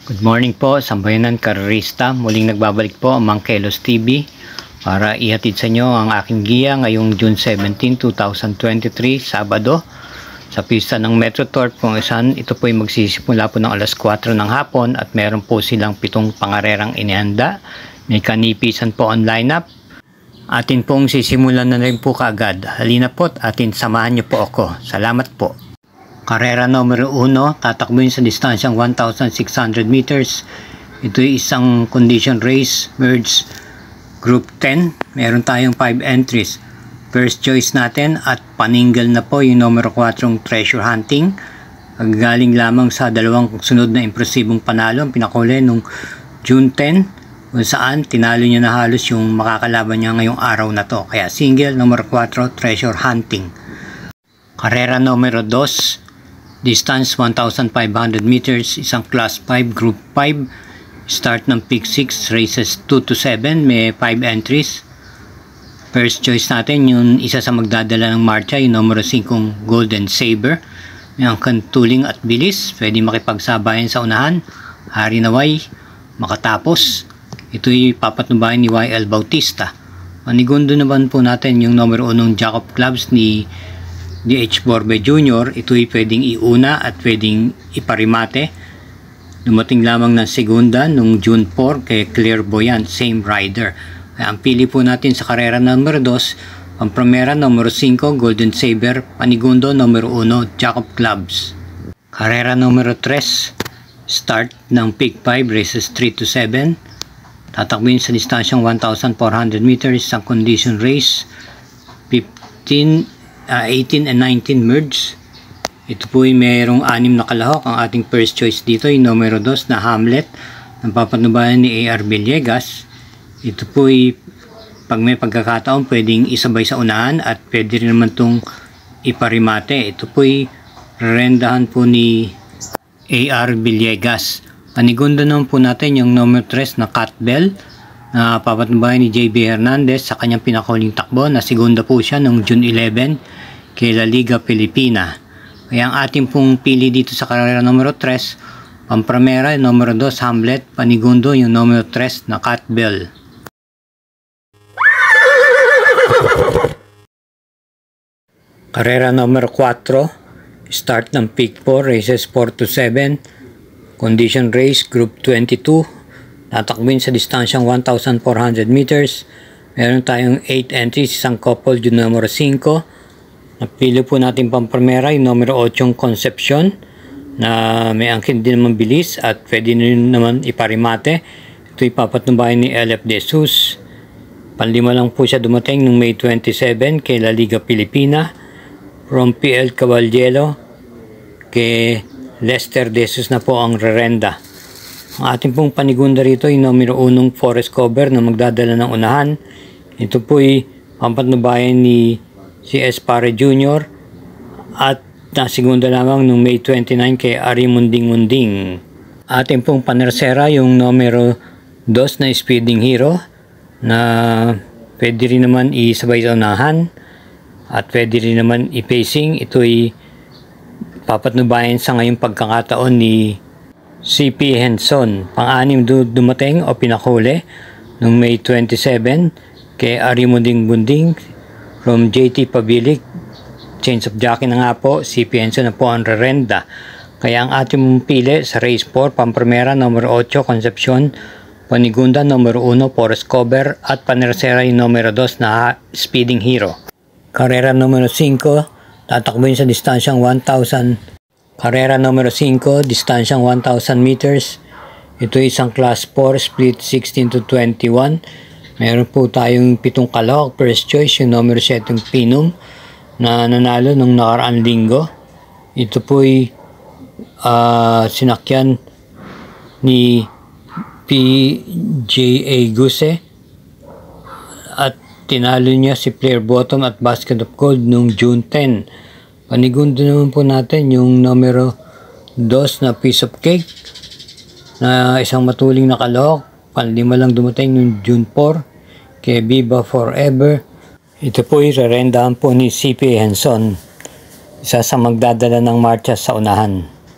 Good morning po, sambayanan karerista. Muling nagbabalik po ang Mang Kelo'S TV para ihatid sa inyo ang aking giya ngayong June 17, 2023, Sabado sa pista ng Metro Turff kung saan ito po ay magsisimula po ng alas 4 ng hapon at meron po silang 7 pangarerang inihanda. May kanipisan po on lineup. Atin pong sisimulan na rin po kaagad. Halina po at atin samahan niyo po ako. Salamat po. Karera numero 1, tatakbuhin sa distansyang 1,600 meters. Ito ay isang condition race, merge group 10. Meron tayong 5 entries. First choice natin at paninggal na po yung numero 4, treasure hunting. Galing lamang sa dalawang sunod na impresibong panalo ang pinakuli nung June 10, kung saan tinalo niya na halos yung makakalaban niya ngayong araw na to. Kaya single, numero 4, treasure hunting. Karera numero 2, distance 1,500 meters, isang class 5, group 5. Start ng peak 6, races 2 to 7, may 5 entries. First choice natin, yung isa sa magdadala ng marcha, yung numero 5, Golden Saber. May angkan tuling at bilis, pwede makipagsabayan sa unahan. Hari naway, makatapos. Ito'y papatnubayan ni YL Bautista. Manigundo naman po natin yung numero 1, Jacob Clubs ni DH Borbe Jr. Ito'y pwedeng iuna at pwedeng iparimate. Dumating lamang ng segunda nung June 4 kay Clairvoyant, same rider. Kaya ang pili po natin sa karera numero 2, ang primera numero 5, Golden Saber, panigundo numero 1, Jacob Clubs. Karera numero 3, start ng peak 5, races 3 to 7. Tatakbuhin sa distansyang 1,400 meters, isang condition race, 18 and 19 merge. Ito po ay mayroong 6 na kalahok. Ang ating first choice dito ay numero 2 na Hamlet ng papatnubayan ni AR Villegas. Ito po ay pag may pagkakataon pwedeng isabay sa unahan at pwede rin naman itong iparimate. Ito po ay rendahan po ni AR Villegas. Panigundo naman po natin yung numero 3 na Catbell na papatnubayan ni JB Hernandez sa kanyang pinakuling takbo na segunda po siya noong June 11 kay La Liga Pilipina. Kaya ang ating pong pili dito sa karera numero 3, pampramera yung numero 2 Hamlet, panigundo yung numero 3 na Catbell. Karera numero 4, start ng peak 4, races 4 to 7, condition race group 22. Tatakbuhin sa distansyang 1,400 meters. Meron tayong 8 entries, isang couple yung numero 5. Napili po natin pamprimera yung numero 8 Concepcion na may angkin din naman bilis at pwede naman iparimate. Ito ipapatnubayan ni LF De Jesus. Panlima lang po siya dumating noong May 27 kay La Liga Pilipina. From PL Caballero kay Lester De Jesus na po ang rerenda. Ang ating pong panigunda rito yung numero 1 Forest Cover na magdadala ng unahan. Ito po ay pampatnubayan ni CS Pare Jr. at nasigunda lamang noong May 29 kay Ari Munding-Munding. Ating pong panersera yung numero 2 na Speeding Hero na pwede rin naman isabay sa unahan at pwede rin naman i-pacing. Ito ay papatnubayan sa ngayong pagkakataon ni CP Henson. Pang-anim dumating o pinakuli noong May 27 kay Ari Munding-Munding. From JT Pabilik, change of jockey na nga po, CP Henson na po ang rerenda. Kaya ang ating pili sa race 4, pamprimera numero 8, Concepcion, panigunda numero 1, Forest Cover, at panersera yung numero 2 na Speeding Hero. Karera numero 5, tatakbuhin sa distansyang 1,000. Karera numero 5, distansyang 1,000 meters. Ito isang class 4, split 16 to 21. Meron po tayong 7 kalahok. First choice yung numero 7 Pinum na nanalo nung nakaraang linggo. Ito po ay sinakyan ni PJA Guse at tinalo niya si Player Bottom at Basket of Gold nung June 10. Panigundo naman po natin yung numero 2 na Piece of Cake na isang matuling na kalahok. Panlima lang dumating noong June 4 kay Viva Forever. Ito po ay rerendahan po ni CP Henson, isa sa magdadala ng marcha sa unahan.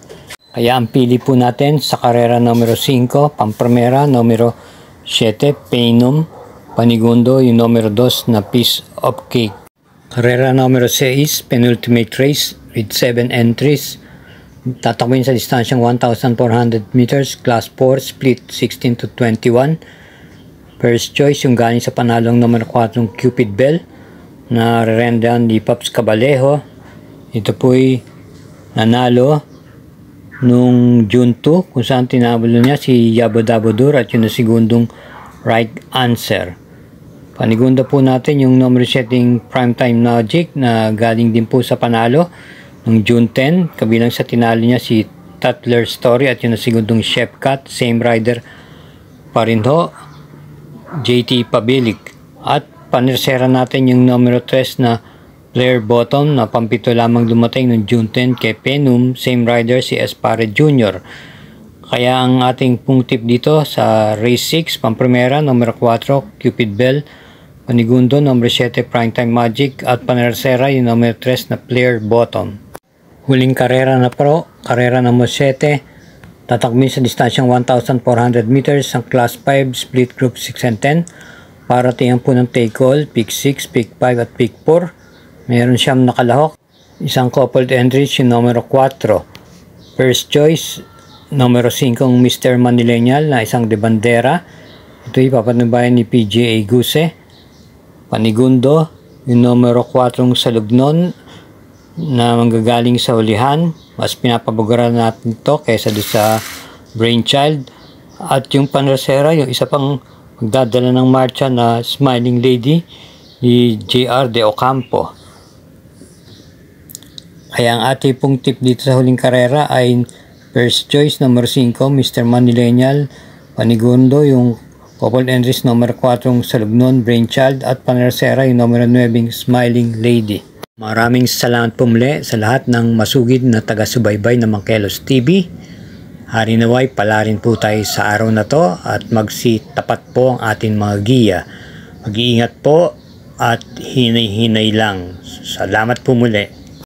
Kaya ang pili po natin sa karera numero 5, Pamprimera, numero 7, Painum, Panigundo, yung numero 2 na Piece of Cake. Karera numero 6, penultimate race with 7 entries. Tatakbuhin sa distansyang 1,400 meters, class 4, split 16 to 21. First choice yung galing sa panalong numero 4, Cupid Bell, na re-rendan ni Pops Cabalejo. Ito po'y nanalo nung June 2 kung saan tinabalo niya si Yabo Dabodur at yun na segundong right answer. Panigunda po natin yung numero setting Primetime Magic na galing din po sa panalo nung June 10, kabilang sa tinalo niya si Tatler Story at yun na segundong Chef Cat, same rider pa rin ho, JT Pabilik. At panersera natin yung numero 3 na Player Bottom na pampito lamang dumating noong June 10 kay Penum, same rider si Espare Jr. Kaya ang ating pong tip dito sa race 6, Pamprimera, numero 4, Cupid Bell, Panigundo, numero 7, Primetime Magic, at panersera yung numero 3 na Player Bottom. Huling karera na pro, karera numero 7, tatakbin sa distansyang 1,400 meters ang class 5, split group 6 and 10. Para tingnan po ng take all, pick 6, pick 5 at pick 4. Meron siyang nakalahok. Isang coupled entries yung numero 4. First choice, numero 5 Mr. Manileñal na isang de bandera. Ito ipapanubayan ni PGA Guse. Panigundo, yung numero 4 Salugnon na manggagaling sa hulihan. Mas pinapabugaran natin to kaysa doon sa Brainchild. At yung panersera, yung isa pang magdadala ng marcha na Smiling Lady ni JR de Ocampo. Kaya ang ating pong tip dito sa huling karera ay first choice number 5 Mr. Manileñal, Panigundo yung couple entries number 4 Salugnon, Brainchild, at panersera yung numero 9 Smiling Lady. Maraming salamat po muli sa lahat ng masugid na taga-subaybay ng Mang Kelo'S TV. Hari naway pala rin po tayo sa araw na to at magsitapat po ang ating mga giya. Mag-iingat po at hinay-hinay lang. Salamat po muli.